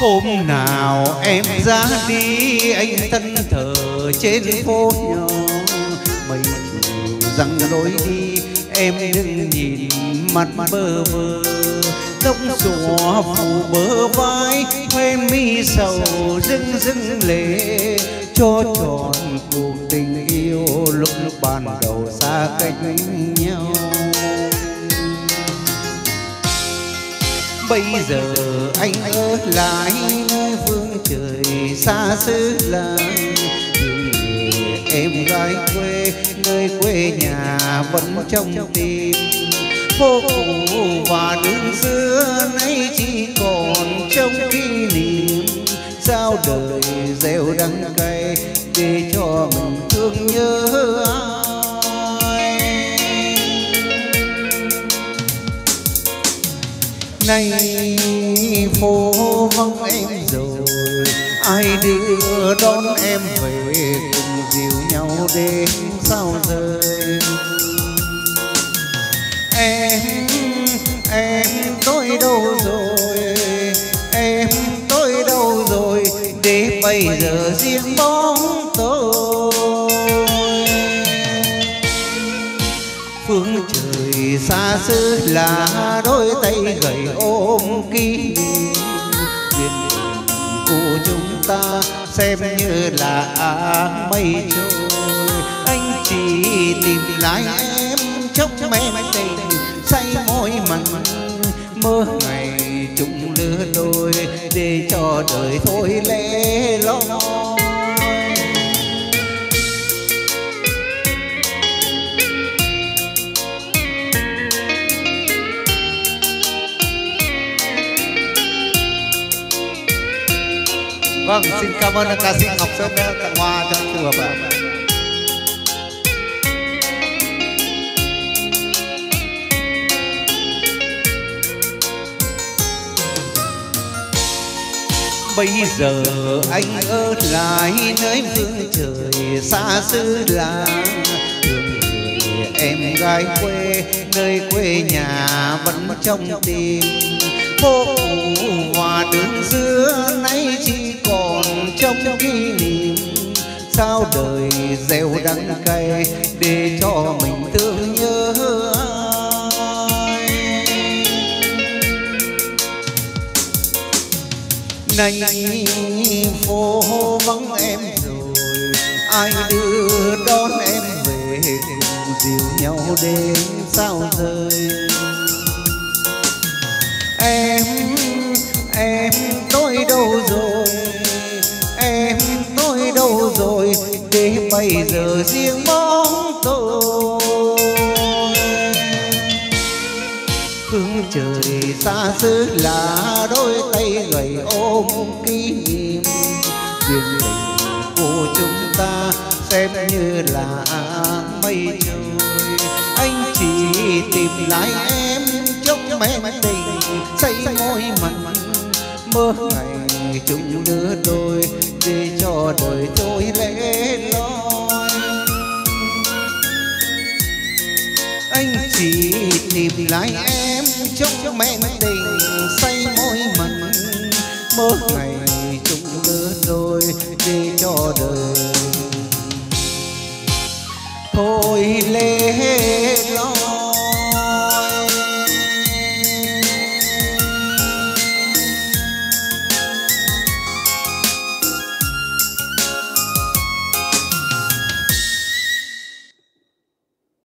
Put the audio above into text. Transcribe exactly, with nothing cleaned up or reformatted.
Hôm nào em ra đi anh thân thờ trên phố nhỏ, mấy chiều răng lối đi em đừng nhìn mặt bơ vơ. Tóc xõa phủ bờ vai khoe mi sầu rưng rưng lệ, cho tròn cuộc tình yêu lúc lúc ban đầu xa cách nhau. Bây giờ anh ở lại nơi phương trời xa xứ làng, em gái quê nơi quê nhà vẫn trong tim. Phố cũ và đường xưa nay chỉ còn trong kỷ niệm, sao đời gieo đắng cay để cho mình thương nhớ ai. Nay phố vắng em rồi, ai đưa đón em về cùng dìu nhau đến sao rơi. Em, em tôi đâu rồi, em tôi đâu rồi, để bây giờ riêng bóng tôi. Phương trời xa xứ là đôi tay gầy ôm kỷ niệm, duyên của chúng ta xem như là áng mây trôi. Anh chỉ tìm lại em chốc men tình say môi mặn, mơ ngày chung lứa đôi để cho đời thôi lẻ loi. Vâng, xin cảm ơn ca sĩ Ngọc Sơn đã tặng hoa cho phù hợp ạ. Bây giờ anh ở lại nơi phương trời xa xứ làng, thương người em gái quê nơi quê nhà vẫn trong tim. Phố cũ và đường xưa nay chỉ còn trong kỷ niệm, sao đời gieo đắng cay để cho mình thương nhớ ai. Nay phố vắng em rồi, ai đưa đón em về cùng dìu nhau đến sao rơi. Em, em tôi đâu rồi, em tôi đâu rồi, để bây giờ riêng bóng tôi. Phương trời xa xứ là đôi tay gầy ôm kỷ niệm, duyên tình của chúng ta xem như là áng mây trôi. Anh chỉ tìm lại em chốc men tình say môi mặn, mơ ngày chung đứa đôi để cho đời trôi lẻ loi. Anh chỉ tìm lại em chốc men tình say môi mặn, mơ ngày chung đứa đôi để cho đời thôi lẻ loi.